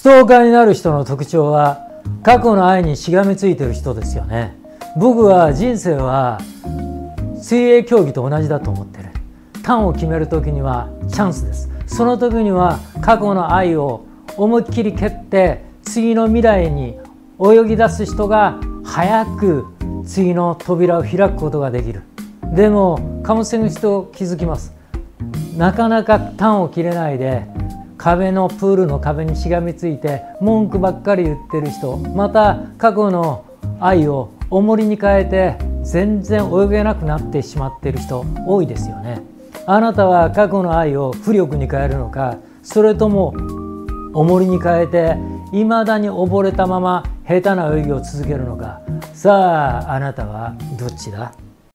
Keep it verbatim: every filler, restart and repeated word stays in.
トーカーになる人の特徴は過去の愛にしがみついてる人ですよね。僕は人生は水泳競技と同じだと思ってる。ターンを決める時にはチャンスです。その時には過去の愛を思いっきり蹴って次の未来に泳ぎ出す人が早く次の扉を開くことができる。でも貨物船の人気づきます。なかなかターンを切れないで壁のプールの壁にしがみついて文句ばっかり言ってる人、また過去の愛を重りに変えて全然泳げなくなってしまっている人多いですよね。あなたは過去の愛を浮力に変えるのか、それとも重りに変えていまだに溺れたまま下手な泳ぎを続けるのか。さああなたはどっちだ？